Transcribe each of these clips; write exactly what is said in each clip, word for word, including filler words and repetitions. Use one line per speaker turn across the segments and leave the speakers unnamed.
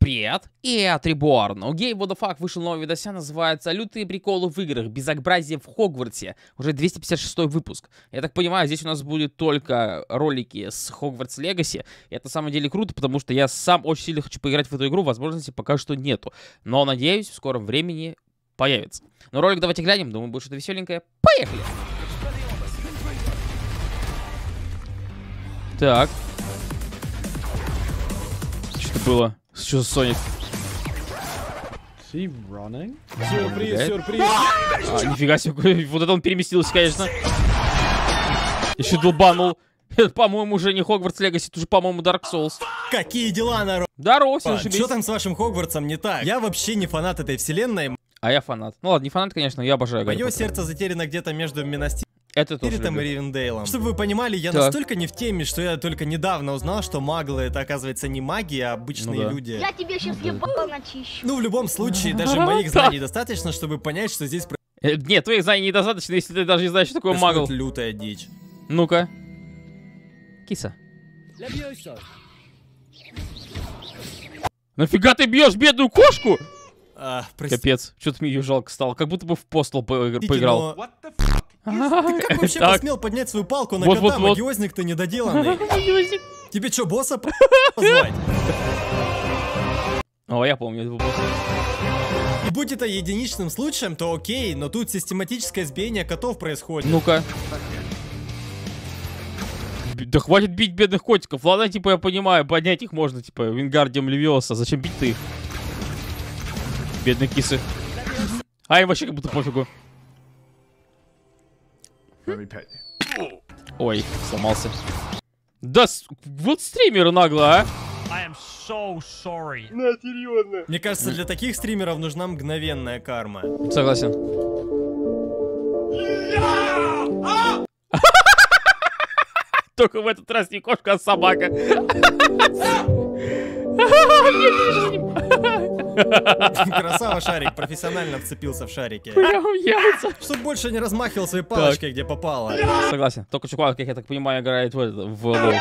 Привет, и это Реборн. У Game What the Fuck вышел новый видосян, называется «Лютые приколы в играх. Безобразие в Хогвартсе». Уже двести пятьдесят шестой выпуск. Я так понимаю, здесь у нас будет только ролики с Хогвартс Легаси. Это на самом деле круто, потому что я сам очень сильно хочу поиграть в эту игру. Возможности пока что нету. Но, надеюсь, в скором времени появится. Но ролик давайте глянем. Думаю, будет что-то веселенькое. Поехали! Так. Что-то было. Что за Соник?
Сюрприз, сюрприз.
А, нифига себе, вот это он переместился, конечно. Еще долбанул. Это, по-моему, уже не Хогвартс Легаси, это уже, по-моему, Dark Souls.
Какие дела, народ?
Здорово,
А,
все
что там с вашим Хогвартсом не так? Я вообще не фанат этой вселенной.
А я фанат. Ну ладно, не фанат, конечно, но я обожаю Гарри
Мое
Поттера.
сердце затеряно где-то между Минастиром
Это тоже
и
люблю.
Ривендейлом. Чтобы вы понимали, я
Так.
настолько не в теме, что я только недавно узнал, что маглы это, оказывается, не маги, а обычные
Ну да.
люди.
Я тебе сейчас ебало начищу.
Ну, в любом случае, даже моих знаний достаточно, чтобы понять, что здесь
Э, Нет, твоих знаний недостаточно, если ты даже не знаешь, что такое магл.
происходит лютая дичь.
Ну-ка. Киса. Нафига ты бьешь бедную кошку?
А, простите,
Капец, что-то мне ее жалко стало. Как будто бы в постол по- поиграл.
но... Ты как вообще
Так.
посмел поднять свою палку на
Вот,
кота,
вот, вот.
магиозник-то недоделанный? Тебе что, босса п- позвать?
О, я помню, это был босс.
И будь это единичным случаем, то окей, но тут систематическое избиение котов происходит.
Ну-ка. Б- Да хватит бить бедных котиков. Ладно, типа, я понимаю, поднять их можно, типа, Вингардиум Левиоса. Зачем бить ты их? Бедные кисы. А им вообще как будто пофигу. Ой, сломался. Да, с- вот стримеры нагло, а.
I am so sorry.
Мне кажется, для таких стримеров нужна мгновенная карма.
Согласен. Только в этот раз не кошка, а собака.
Красава, Шарик, профессионально вцепился в шарики.
Прям яйца.
Чтоб больше не размахивал своей палочкой, где попало.
Согласен. Только чувак, как я так понимаю, играет в этот, в лол.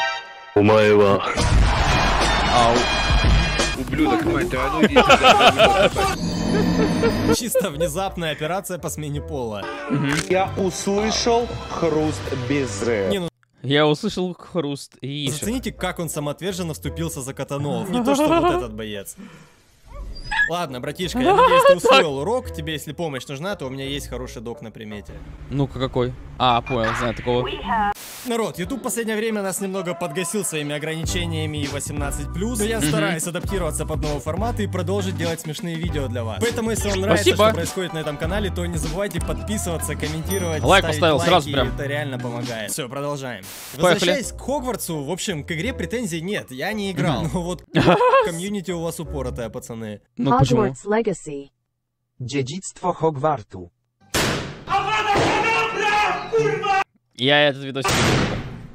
Ау.
Ублюдок, мать твою, а ну иди сюда.
Чисто внезапная операция по смене пола.
Я услышал хруст безе.
Не, ну
Я услышал хруст и
зацените, как он самоотверженно вступился за катанов. Не то, что вот этот боец. Ладно, братишка, я надеюсь, ты усвоил урок. Тебе, если помощь нужна, то у меня есть хороший док на примете.
Ну-ка, какой? А, понял, знаю такого.
Народ, YouTube в последнее время нас немного подгасил своими ограничениями и восемнадцать плюс, но я стараюсь адаптироваться под новый формат и продолжить делать смешные видео для вас. Поэтому, если вам нравится,
Спасибо.
что происходит на этом канале, то не забывайте подписываться, комментировать,
Лайк
ставить
поставил
лайки,
сразу прям.
это реально помогает. Все, продолжаем.
Поехали.
Возвращаясь к Хогвартсу, в общем, к игре претензий нет, я не играл. Но вот комьюнити у вас упоротая, пацаны.
Ну почему?
Hogwarts Legacy.
Dziedzictwo Hogwartu.
Я этот видосик не видел.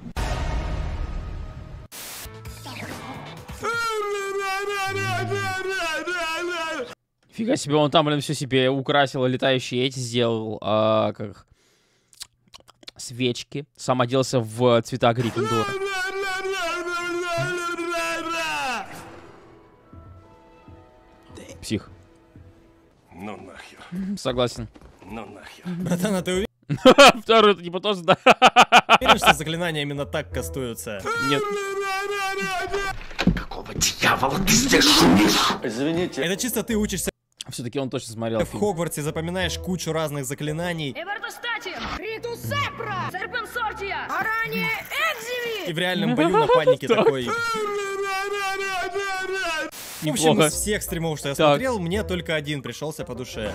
Фига себе, он там, блин, все себе украсил, летающие эти сделал, а, как свечки. Сам оделся в цвета Гриффиндора. Псих.
Ну нахер,
Согласен.
ну нахер.
Братан, а ты уверен,
Второй, это типа тоже, да?
что заклинания именно так кастуются?
Нет.
Это чисто ты учишься
Все-таки он точно смотрел
в
фильм.
Хогвартсе, запоминаешь кучу разных заклинаний,
Эвертостати! Ритус Сепра! Серпенсортия! Арани Экзиви!
и в реальном бою на панике такой... В общем,
Неплохо.
из всех стримов, что я
Так.
смотрел, мне только один пришелся по душе.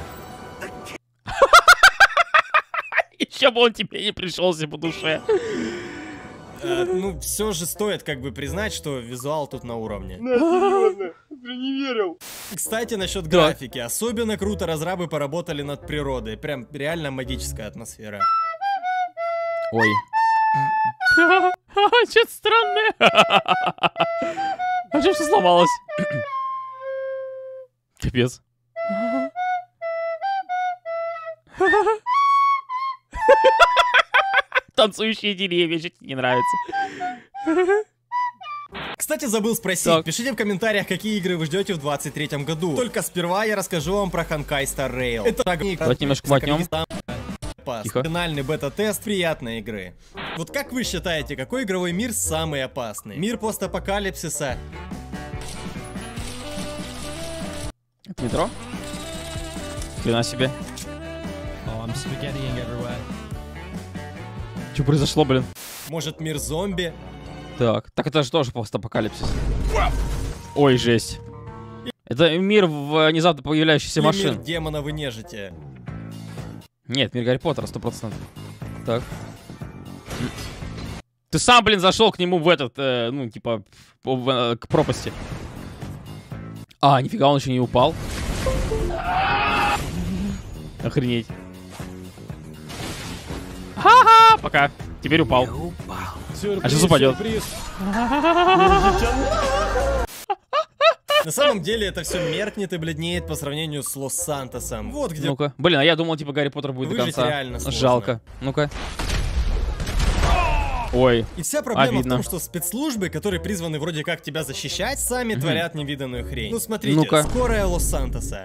Еще бы он тебе не пришелся по душе.
Э, ну, все же стоит как бы признать, что визуал тут на уровне. Кстати, насчет графики. Особенно круто разрабы поработали над природой. Прям реально магическая атмосфера.
Ой. Что-то странное. А что все сломалось? Капец. Танцующие деревья, что тебе не нравится?
Кстати, забыл спросить,
Так.
пишите в комментариях, какие игры вы ждете в двадцать третьем году. Только сперва я расскажу вам про Honkai Star Rail. Это
Давайте немножко мотнем. Тихо.
Финальный бета-тест приятной игры. Вот как вы считаете, какой игровой мир самый опасный? Мир постапокалипсиса?
Это метро? Хрена себе.
Oh, I'm spaghettiing everywhere.
Что произошло, блин?
Может, мир зомби?
Так, так это же тоже постапокалипсис. Ой, жесть. Это мир внезапно появляющихся
Или
машин.
мир демонов и нежити?
Нет, мир Гарри Поттера, сто процентов. Так. Ты сам, блин, зашел к нему в этот, э, ну, типа, в- в- э, к пропасти. А, нифига, он еще не упал. Охренеть. Ха-ха, пока. Теперь упал. А сейчас упадет.
На самом деле это все меркнет и бледнеет по сравнению с Лос-Сантосом. Вот где...
Ну-ка. Блин, а я думал, типа, Гарри Поттер будет до
Выжить
конца.
реально сложно.
Жалко. Ну-ка. Ой.
И вся проблема
Обидно.
в том, что спецслужбы, которые призваны вроде как тебя защищать, сами творят невиданную хрень. Ну смотрите,
Ну-ка.
скорая Лос-Сантоса.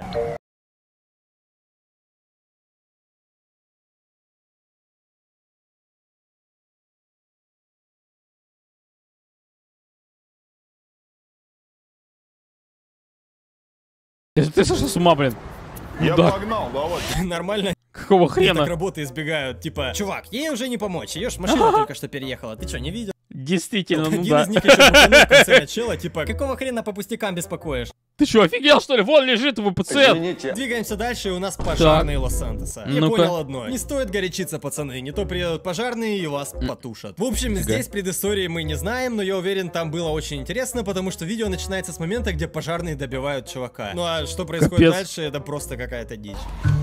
Ты, ты сошел с ума, блин.
Я
Да.
погнал, давай.
Нормально
Какого
так
хрена?
работы избегают. Типа, чувак, ей уже не помочь, ее ж машина только что переехала. Ты что, не видел?
Действительно, ну
Один
да.
из них еще буханул в конце начала, типа, какого хрена по пустякам беспокоишь?
Ты что, офигел, что ли? Вон лежит твой пациент.
Извините.
Двигаемся дальше, и у нас пожарные Лос-Сантоса. Я
Ну-ка.
понял одно. Не стоит горячиться, пацаны. Не то приедут пожарные и вас потушат. В общем, здесь предыстории мы не знаем, но я уверен, там было очень интересно, потому что видео начинается с момента, где пожарные добивают чувака. Ну а что происходит
Капец.
дальше, это просто какая-то дичь.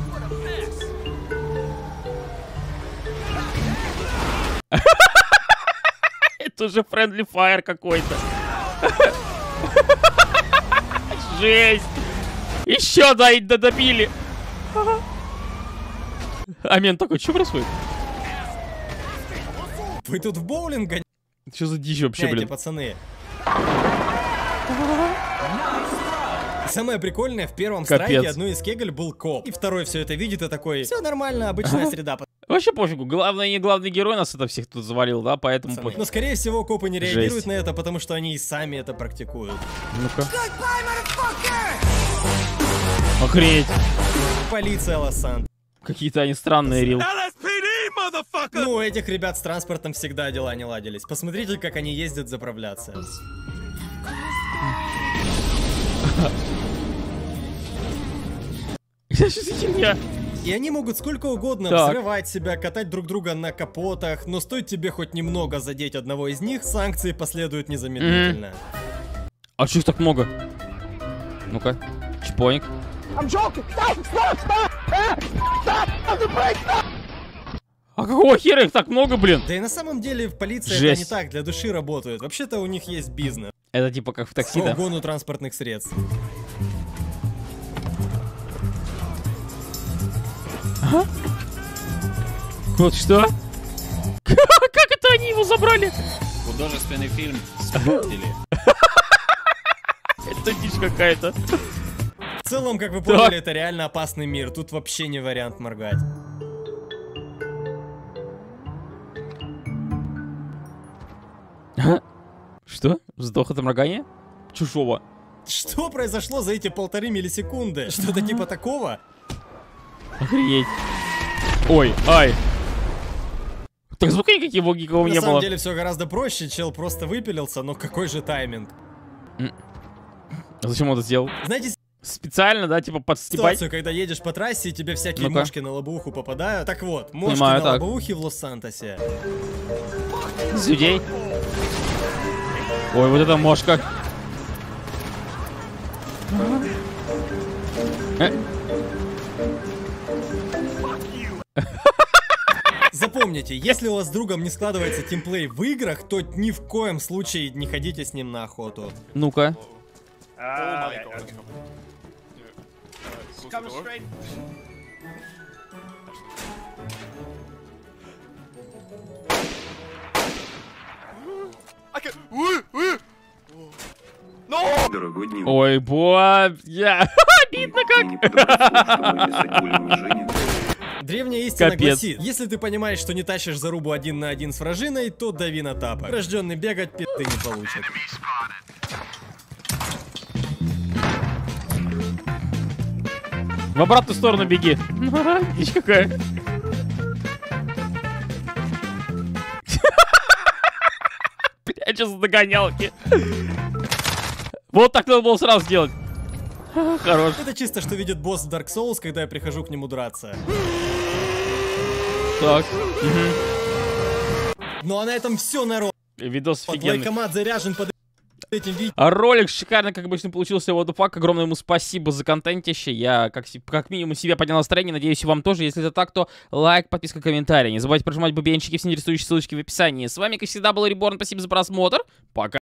Это уже Friendly Fire какой-то. Жесть. Еще да, и добили. Амен такой, что происходит?
Вы тут в боулинг гоняете,
Что за дичь вообще, блин?
пацаны? И самое прикольное, в первом
Капец.
страйке одной из кегель был коп. И второй все это видит и такой, все нормально, обычная среда,
Вообще пофигу, главное не главный герой нас это всех тут завалил, да, поэтому
пацаны.
пофиг.
Но скорее всего копы не реагируют
Жесть.
на это, потому что они и сами это практикуют.
Ну-ка. Охренеть.
Полиция Лос-Сан.
Какие-то они странные, Рил.
Ну, у этих ребят с транспортом всегда дела не ладились. Посмотрите, как они ездят заправляться.
Что за херня?
И они могут сколько угодно
Так.
взрывать себя, катать друг друга на капотах, но стоит тебе хоть немного задеть одного из них, санкции последуют незамедлительно.
А что их так много? Ну-ка, чпоник. А какого хера их так много, блин?
Да и на самом деле в полиции это
Жесть.
не так, для души работают. Вообще-то у них есть бизнес.
Это типа как в такси,
По
да?
угону транспортных средств.
Вот что? Как это они его забрали?
Художественный фильм «Спутили».
Это дичь какая-то.
В целом, как вы поняли, это реально опасный мир. Тут вообще не вариант моргать.
Что? Вздох это моргание? Чужого.
Что произошло за эти полторы миллисекунды? Что-то типа такого?
Охренеть. Ой, ай. Так звука никакого, никакого
На
не
самом
было.
деле все гораздо проще. Чел просто выпилился, но какой же тайминг?
А зачем он это сделал?
Знаете
Специально, да, типа подстебать?
ситуацию, когда едешь по трассе и тебе всякие
Ну-ка.
мошки на лобовуху попадают? Так вот, мошки
Понимаю,
на
так.
лобовухе в Лос-Сантосе.
С людей. Ой, вот это мошка. Э,
Запомните, если у вас с другом не складывается тимплей в играх, то ни в коем случае не ходите с ним на охоту.
Ну-ка.
Дорогой дневник.
Ой, бо... Я... Обидно как.
Не подобрать слов, чтобы описать боль унижения.
Древняя истина
Капец.
гласит: если ты понимаешь, что не тащишь зарубу один на один с вражиной, то дави на тапок. Рожденный бегать пи***ты не получит.
В обратную сторону беги. Дичь какая. Прячется догонялки. Вот так надо было сразу сделать. Хорош.
Это чисто, что видит босс в Dark Souls, когда я прихожу к нему драться.
Так.
Ну а на этом все, народ.
Видос
Вот
офигенный.
лайкомат заряжен под этим видео.
А ролик шикарно, как обычно, получился. Вот фак. Огромное ему спасибо за контентище. Я, как, си- как минимум, себе поднял настроение. Надеюсь, и вам тоже. Если это так, то лайк, подписка, комментарий. Не забывайте прожимать бубенчики, все интересующие ссылочки в описании. С вами, как всегда, был Реборн. Спасибо за просмотр. Пока.